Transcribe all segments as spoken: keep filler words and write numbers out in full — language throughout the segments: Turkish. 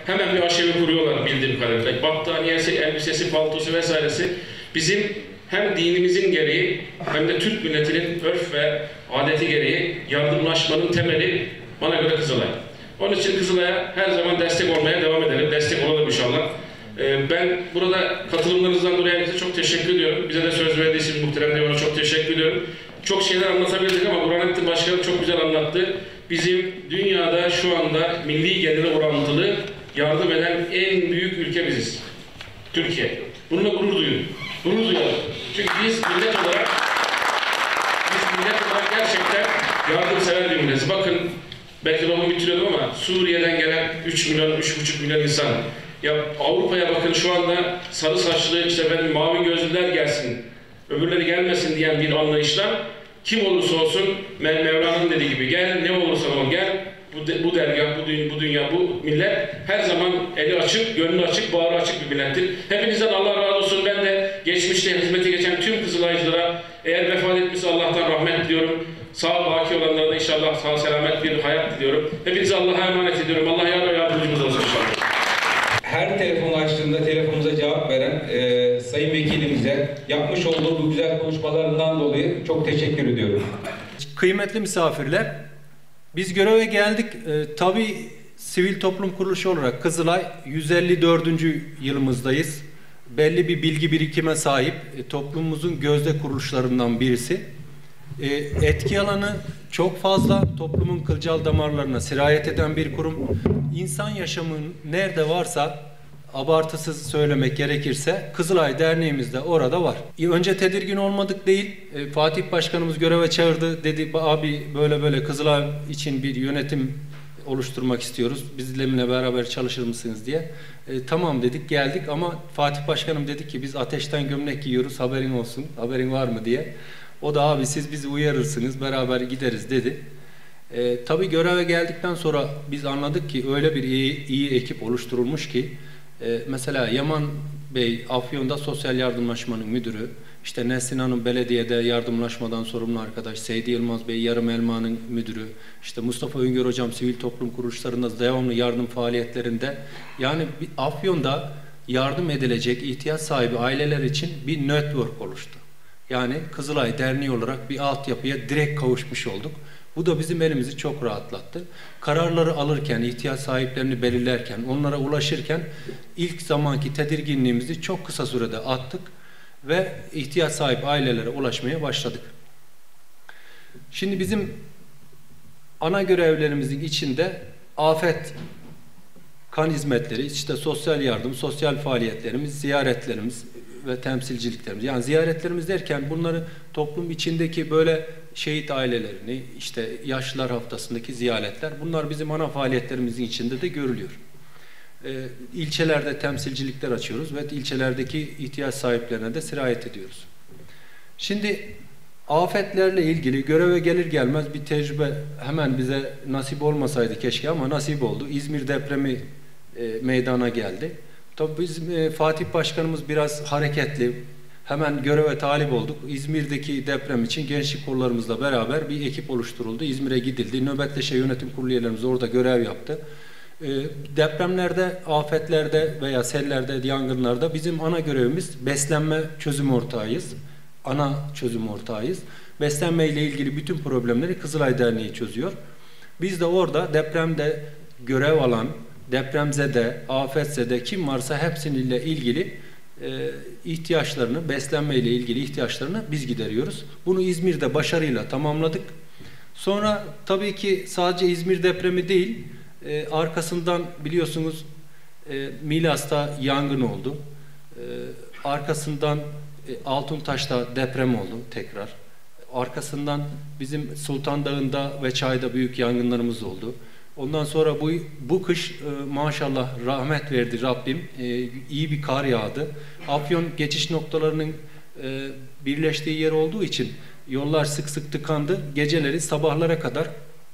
hemen bir aşevi kuruyorlar bildiğim kadarıyla. Battaniyesi, elbisesi, paltosu vesairesi bizim hem dinimizin gereği hem de Türk milletinin örf ve adeti gereği yardımlaşmanın temeli bana göre Kızılay. Onun için Kızılay'a her zaman destek olmaya devam edelim. Destek olalım inşallah. Ee, ben burada katılımlarınızdan dolayı herkese çok teşekkür ediyorum. Bize de söz verdiği için muhterem Devan'a çok teşekkür ediyorum. Çok şeyler anlatabilirdik ama Burhanettin Başkanım çok güzel anlattı. Bizim dünyada şu anda milli gelire orantılı yardım eden en büyük ülke biziz. Türkiye. Bununla gurur duyun. Gurur duyalım. Çünkü biz millet olarak biz millet olarak gerçekten yardımsever bir milletiz. Bakın, belki lafımı bitiriyordum ama Suriye'den gelen üç milyon, üç buçuk milyon insan. Ya Avrupa'ya bakın, şu anda sarı saçlı, işte ben mavi gözlüler gelsin, öbürleri gelmesin diyen bir anlayışla kim olursa olsun Mev Mevla'nın dediği gibi gel, ne olursa ol gel. Bu, de, bu dergah, bu, dünya, bu dünya, bu millet her zaman eli açık, gönlü açık, bağrı açık bir millettir. Hepinizden Allah razı olsun. Ben de geçmişte hizmete geçen tüm Kızılaycılara, eğer vefat etmişse Allah'tan rahmet diliyorum. Sağ baki olanlara da inşallah sağ selamet bir hayat diliyorum. Hepinizi Allah'a emanet ediyorum. Allah yar ve yardımcımız olsun inşallah. Her telefon açtığında telefonumuza cevap veren e, Sayın Vekilimize yapmış olduğu bu güzel konuşmalarından dolayı çok teşekkür ediyorum. Kıymetli misafirler, biz göreve geldik. E, tabii sivil toplum kuruluşu olarak Kızılay yüz elli dördüncü yılımızdayız. Belli bir bilgi birikime sahip e, toplumumuzun gözde kuruluşlarından birisi. E, etki alanı çok fazla, toplumun kılcal damarlarına sirayet eden bir kurum. İnsan yaşamının nerede varsa, abartısız söylemek gerekirse, Kızılay Derneğimiz de orada var. Önce tedirgin olmadık değil, e, Fatih Başkanımız göreve çağırdı, dedi abi böyle böyle Kızılay için bir yönetim oluşturmak istiyoruz, bizimle beraber çalışır mısınız diye. E, tamam dedik, geldik ama Fatih Başkanım dedi ki biz ateşten gömlek giyiyoruz, haberin olsun, haberin var mı diye. O da abi siz bizi uyarırsınız, beraber gideriz dedi. E, tabii göreve geldikten sonra biz anladık ki öyle bir iyi, iyi ekip oluşturulmuş ki e, mesela Yaman Bey Afyon'da sosyal yardımlaşmanın müdürü, işte Nesrin Hanım belediyede yardımlaşmadan sorumlu arkadaş, Seydi Yılmaz Bey Yarım Elma'nın müdürü, işte Mustafa Üngör Hocam sivil toplum kuruluşlarında devamlı yardım faaliyetlerinde, yani bir Afyon'da yardım edilecek ihtiyaç sahibi aileler için bir network oluştu. Yani Kızılay Derneği olarak bir altyapıya direkt kavuşmuş olduk. Bu da bizim elimizi çok rahatlattı. Kararları alırken, ihtiyaç sahiplerini belirlerken, onlara ulaşırken ilk zamanki tedirginliğimizi çok kısa sürede attık ve ihtiyaç sahibi ailelere ulaşmaya başladık. Şimdi bizim ana görevlerimizin içinde afet, kan hizmetleri, işte sosyal yardım, sosyal faaliyetlerimiz, ziyaretlerimiz ve temsilciliklerimiz. Yani ziyaretlerimiz derken bunları toplum içindeki böyle şehit ailelerini, işte yaşlılar haftasındaki ziyaretler, bunlar bizim ana faaliyetlerimizin içinde de görülüyor. Ee, ilçelerde temsilcilikler açıyoruz ve ilçelerdeki ihtiyaç sahiplerine de sirayet ediyoruz. Şimdi afetlerle ilgili göreve gelir gelmez bir tecrübe hemen bize nasip olmasaydı keşke ama nasip oldu. İzmir depremi e, meydana geldi. Tabii bizim e, Fatih Başkanımız biraz hareketli. Hemen göreve talip olduk. İzmir'deki deprem için gençlik kollarımızla beraber bir ekip oluşturuldu. İzmir'e gidildi. Nöbetleşe yönetim kurulu üyelerimiz orada görev yaptı. E, depremlerde, afetlerde veya sellerde, yangınlarda bizim ana görevimiz beslenme çözüm ortağıyız. Ana çözüm ortağıyız. Beslenme ile ilgili bütün problemleri Kızılay Derneği çözüyor. Biz de orada depremde görev alan, depremzede, afetzede kim varsa hepsiyle ilgili e, ihtiyaçlarını, beslenme ile ilgili ihtiyaçlarını biz gideriyoruz. Bunu İzmir'de başarıyla tamamladık. Sonra tabii ki sadece İzmir depremi değil, e, arkasından biliyorsunuz e, Milas'ta yangın oldu. E, arkasından e, Altuntaş'ta deprem oldu tekrar. Arkasından bizim Sultan Dağı'nda ve Çay'da büyük yangınlarımız oldu. Ondan sonra bu, bu kış e, maşallah rahmet verdi Rabbim. E, iyi bir kar yağdı. Afyon geçiş noktalarının e, birleştiği yer olduğu için yollar sık sık tıkandı. Geceleri sabahlara kadar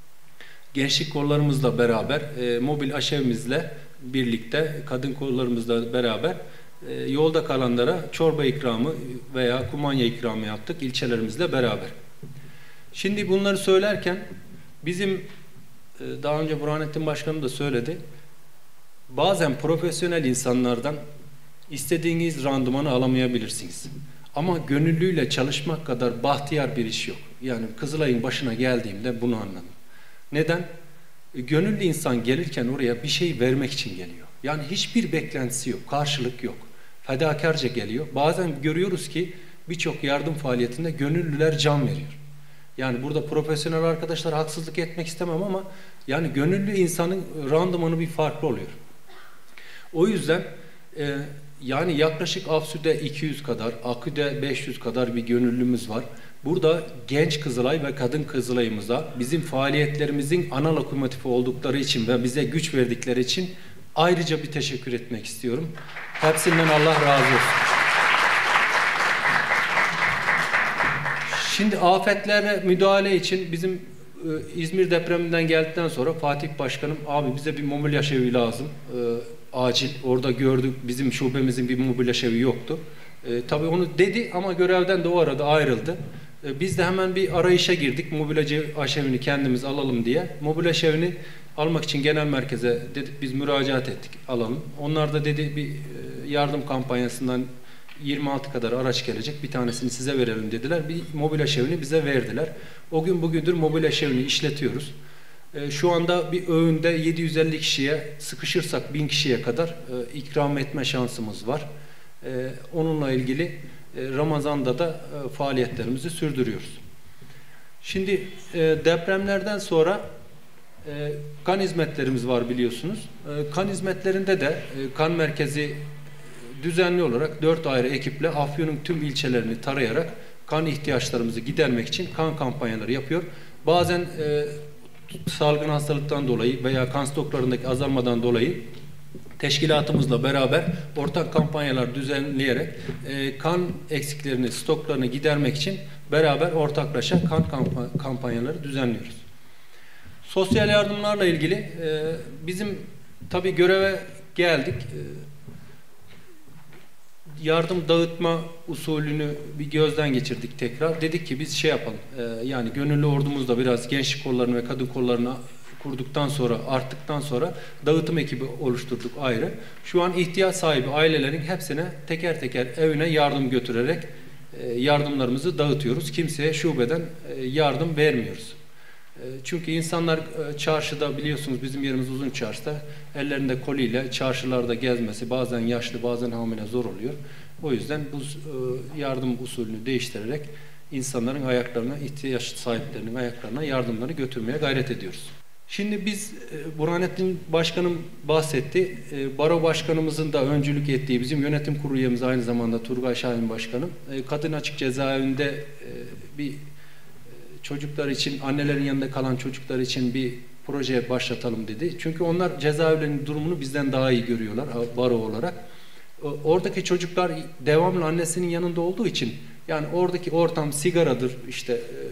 gençlik kollarımızla beraber, e, mobil aşevimizle birlikte, kadın kollarımızla beraber e, yolda kalanlara çorba ikramı veya kumanya ikramı yaptık ilçelerimizle beraber. Şimdi bunları söylerken bizim daha önce Burhanettin Başkanım da söyledi. bazen profesyonel insanlardan istediğiniz randımanı alamayabilirsiniz. Ama gönüllüyle çalışmak kadar bahtiyar bir iş yok. Yani Kızılay'ın başına geldiğimde bunu anladım. Neden? Gönüllü insan gelirken oraya bir şey vermek için geliyor. Yani hiçbir beklentisi yok, karşılık yok. Fedakarca geliyor. Bazen görüyoruz ki birçok yardım faaliyetinde gönüllüler can veriyor. Yani burada profesyonel arkadaşlar haksızlık etmek istemem ama yani gönüllü insanın randımanı bir farklı oluyor. O yüzden e, yani yaklaşık Afsü'de iki yüz kadar, Akü'de beş yüz kadar bir gönüllümüz var. Burada genç Kızılay ve kadın Kızılay'ımıza bizim faaliyetlerimizin ana lokomotifi oldukları için ve bize güç verdikleri için ayrıca bir teşekkür etmek istiyorum. Hepsinden Allah razı olsun. Şimdi afetlere müdahale için bizim e, İzmir depreminden geldikten sonra Fatih Başkanım abi bize bir mobilya şevi lazım. E, acil. Orada gördük bizim şubemizin bir mobilya şevi yoktu. E, tabii onu dedi ama görevden de o arada ayrıldı. E, biz de hemen bir arayışa girdik. Mobilyacı aşevini kendimiz alalım diye. Mobilya şevini almak için genel merkeze dedik biz müracaat ettik alalım. Onlar da dedi bir e, yardım kampanyasından yirmi altı kadar araç gelecek. Bir tanesini size verelim dediler. Bir mobilya şevini bize verdiler. O gün bugündür mobilya şevini işletiyoruz. E, şu anda bir öğünde yedi yüz elli kişiye sıkışırsak bin kişiye kadar e, ikram etme şansımız var. E, onunla ilgili e, Ramazan'da da e, faaliyetlerimizi sürdürüyoruz. Şimdi e, depremlerden sonra e, kan hizmetlerimiz var biliyorsunuz. E, kan hizmetlerinde de e, kan merkezi düzenli olarak dört ayrı ekiple Afyon'un tüm ilçelerini tarayarak kan ihtiyaçlarımızı gidermek için kan kampanyaları yapıyor. Bazen e, salgın hastalıktan dolayı veya kan stoklarındaki azalmadan dolayı teşkilatımızla beraber ortak kampanyalar düzenleyerek e, kan eksiklerini, stoklarını gidermek için beraber ortaklaşa kan kampanyaları düzenliyoruz. Sosyal yardımlarla ilgili e, bizim tabii göreve geldik. E, yardım dağıtma usulünü bir gözden geçirdik tekrar. Dedik ki biz şey yapalım, e, yani gönüllü ordumuzda biraz gençlik kollarını ve kadın kollarını kurduktan sonra, arttıktan sonra dağıtım ekibi oluşturduk ayrı. Şu an ihtiyaç sahibi ailelerin hepsine teker teker evine yardım götürerek e, yardımlarımızı dağıtıyoruz. Kimseye şubeden e, yardım vermiyoruz. E, çünkü insanlar e, çarşıda biliyorsunuz bizim yerimiz uzun çarşıda ellerinde koliyle çarşılarda gezmesi bazen yaşlı bazen hamile zor oluyor. O yüzden bu e, yardım usulünü değiştirerek insanların ayaklarına, ihtiyaç sahiplerinin ayaklarına yardımları götürmeye gayret ediyoruz. Şimdi biz e, Burhanettin Başkanım bahsetti. E, Baro Başkanımızın da öncülük ettiği bizim yönetim kurulu üyemiz aynı zamanda Turgay Şahin Başkanım. E, Kadın Açık Cezaevinde e, bir e, çocuklar için, annelerin yanında kalan çocuklar için bir proje başlatalım dedi. Çünkü onlar cezaevlerinin durumunu bizden daha iyi görüyorlar Baro olarak. E, oradaki çocuklar devamlı annesinin yanında olduğu için yani oradaki ortam sigaradır işte e,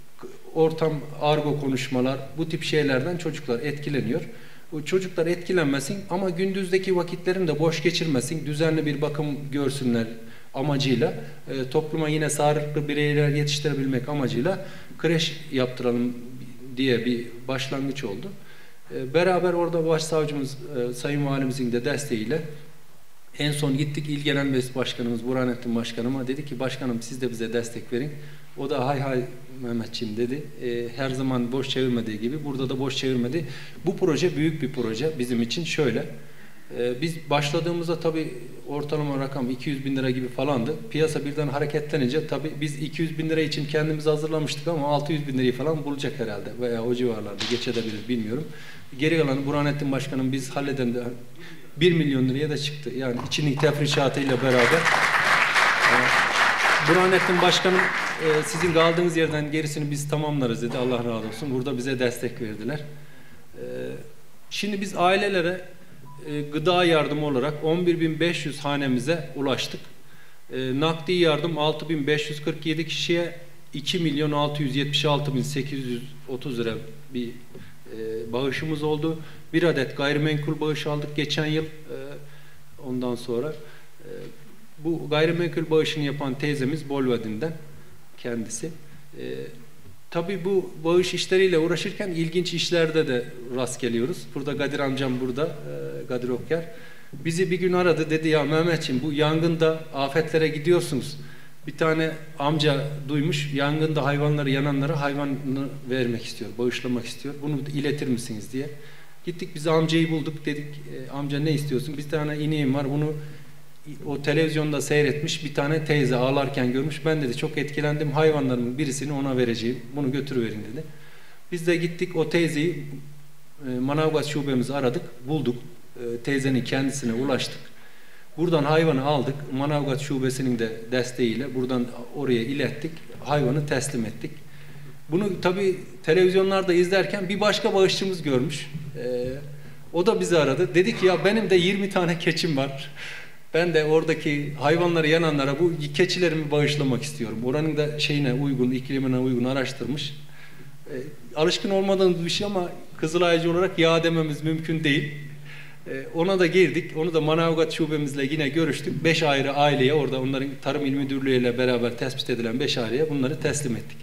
ortam, argo konuşmalar, bu tip şeylerden çocuklar etkileniyor. O çocuklar etkilenmesin ama gündüzdeki vakitlerini de boş geçirmesin, düzenli bir bakım görsünler amacıyla, e, topluma yine sağlıklı bireyler yetiştirebilmek amacıyla kreş yaptıralım diye bir başlangıç oldu. E, beraber orada başsavcımız, e, Sayın Valimizin de desteğiyle en son gittik İl Genel Meclis Başkanımız Burhanettin Başkanıma dedi ki başkanım siz de bize destek verin. O da hay hay Mehmetciğim dedi. E, her zaman boş çevirmediği gibi burada da boş çevirmedi. Bu proje büyük bir proje bizim için şöyle. E, biz başladığımızda tabii ortalama rakam iki yüz bin lira gibi falandı. Piyasa birden hareketlenince tabii biz iki yüz bin lira için kendimizi hazırlamıştık ama altı yüz bin lirayı falan bulacak herhalde veya o civarlarda geçebilir bilmiyorum. Geri kalanı Burhanettin Başkanım biz halleden de bir milyon liraya da çıktı. Yani içinin tefrişatıyla beraber. E, Burhanettin Başkanım e, sizin kaldığınız yerden gerisini biz tamamlarız dedi. Allah razı olsun. Burada bize destek verdiler. E, şimdi biz ailelere e, gıda yardımı olarak on bir bin beş yüz hanemize ulaştık. E, nakdi yardım altı bin beş yüz kırk yedi kişiye iki milyon altı yüz yetmiş altı bin sekiz yüz otuz lira bir e, bağışımız oldu. Bir adet gayrimenkul bağış aldık geçen yıl. E, ondan sonra e, bu gayrimenkul bağışını yapan teyzemiz Bolvadin'den kendisi. E, tabii bu bağış işleriyle uğraşırken ilginç işlerde de rast geliyoruz. Burada Gadir amcam burada, e, Gadir Okyar. Bizi bir gün aradı, dedi ya Mehmetciğim, bu yangında afetlere gidiyorsunuz. Bir tane amca duymuş, yangında hayvanları yananlara hayvanını vermek istiyor, bağışlamak istiyor. Bunu iletir misiniz diye. Gittik, biz amcayı bulduk, dedik e, amca ne istiyorsun? Bir tane ineğim var, bunu o televizyonda seyretmiş, bir tane teyze ağlarken görmüş. Ben dedi çok etkilendim, hayvanlarımın birisini ona vereceğim, bunu götürüverin dedi. Biz de gittik, o teyzeyi e, Manavgat şubemizi aradık, bulduk. E, teyzenin kendisine ulaştık. Buradan hayvanı aldık, Manavgat şubesinin de desteğiyle buradan oraya ilettik, hayvanı teslim ettik. Bunu tabii televizyonlarda izlerken bir başka bağışçımız görmüş. E, o da bizi aradı. Dedi ki ya benim de yirmi tane keçim var. Ben de oradaki hayvanları yananlara bu keçilerimi bağışlamak istiyorum. Oranın da şeyine uygun, iklimine uygun araştırmış. E, alışkın olmadığımız bir şey ama Kızılaycı olarak ya dememiz mümkün değil. E, ona da girdik. Onu da Manavgat şubemizle yine görüştük. Beş ayrı aileye, orada onların Tarım İl Müdürlüğü ile beraber tespit edilen beş aileye bunları teslim ettik.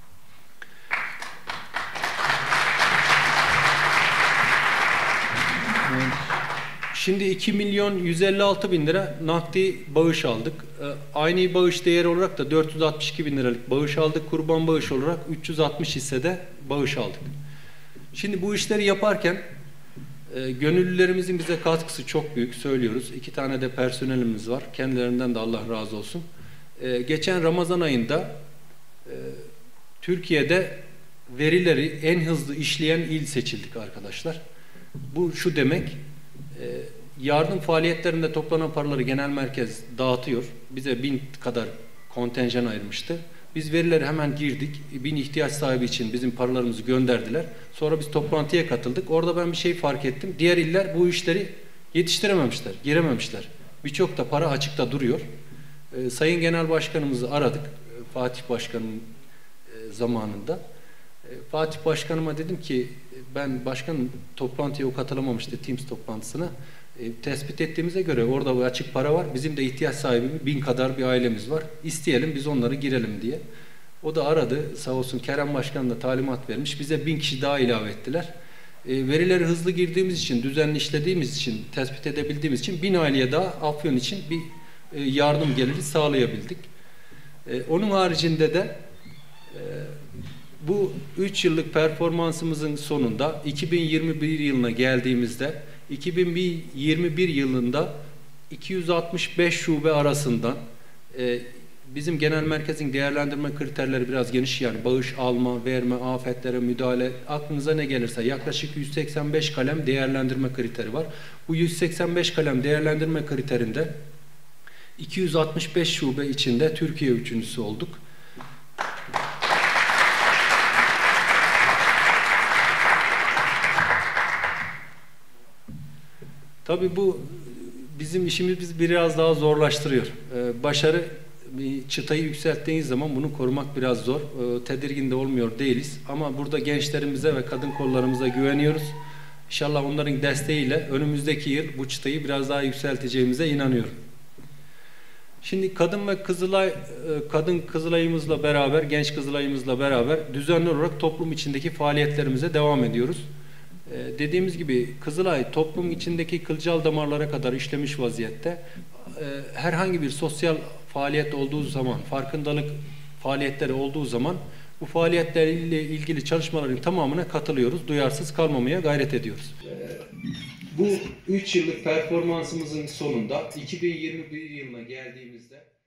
Şimdi iki milyon yüz elli altı bin lira nakdi bağış aldık. Aynı bağış değeri olarak da dört yüz altmış iki bin liralık bağış aldık. Kurban bağış olarak üç yüz altmış hissede bağış aldık. Şimdi bu işleri yaparken e, gönüllülerimizin bize katkısı çok büyük, söylüyoruz. İki tane de personelimiz var. Kendilerinden de Allah razı olsun. E, geçen Ramazan ayında e, Türkiye'de verileri en hızlı işleyen il seçildik arkadaşlar. Bu şu demek, e, yardım faaliyetlerinde toplanan paraları genel merkez dağıtıyor. Bize bin kadar kontenjan ayırmıştı. Biz verileri hemen girdik. Bin ihtiyaç sahibi için bizim paralarımızı gönderdiler. Sonra biz toplantıya katıldık. Orada ben bir şey fark ettim. Diğer iller bu işleri yetiştirememişler, girememişler. Birçok da para açıkta duruyor. Ee, Sayın Genel Başkanımızı aradık. Fatih Başkan'ın e, zamanında. E, Fatih Başkanıma dedim ki ben başkanım toplantıya o katılamamıştı, Teams toplantısına. E, tespit ettiğimize göre orada bir açık para var. Bizim de ihtiyaç sahibi bin kadar bir ailemiz var. İsteyelim biz onları girelim diye. O da aradı. Sağ olsun Kerem Başkan da talimat vermiş. Bize bin kişi daha ilave ettiler. E, verileri hızlı girdiğimiz için, düzenli işlediğimiz için, tespit edebildiğimiz için bin aileye daha Afyon için bir e, yardım geliri sağlayabildik. E, onun haricinde de e, bu üç yıllık performansımızın sonunda iki bin yirmi bir yılına geldiğimizde iki bin yirmi bir yılında iki yüz altmış beş şube arasından e, bizim genel merkezin değerlendirme kriterleri biraz geniş, yani bağış alma, verme, afetlere müdahale, aklınıza ne gelirse yaklaşık yüz seksen beş kalem değerlendirme kriteri var. Bu yüz seksen beş kalem değerlendirme kriterinde iki yüz altmış beş şube içinde Türkiye üçüncüsü olduk. Tabii bu bizim işimizi biraz daha zorlaştırıyor. Ee, başarı, bir çıtayı yükselttiğiniz zaman bunu korumak biraz zor. Ee, tedirgin de olmuyor değiliz. Ama burada gençlerimize ve kadın kollarımıza güveniyoruz. İnşallah onların desteğiyle önümüzdeki yıl bu çıtayı biraz daha yükselteceğimize inanıyorum. Şimdi kadın ve Kızılay, kadın Kızılay'ımızla beraber, genç Kızılay'ımızla beraber düzenli olarak toplum içindeki faaliyetlerimize devam ediyoruz. Ee, dediğimiz gibi Kızılay toplum içindeki kılcal damarlara kadar işlemiş vaziyette. Ee, herhangi bir sosyal faaliyet olduğu zaman, farkındalık faaliyetleri olduğu zaman bu faaliyetlerle ilgili çalışmaların tamamına katılıyoruz. Duyarsız kalmamaya gayret ediyoruz. Ee, bu üç yıllık performansımızın sonunda iki bin yirmi bir yılına geldiğimizde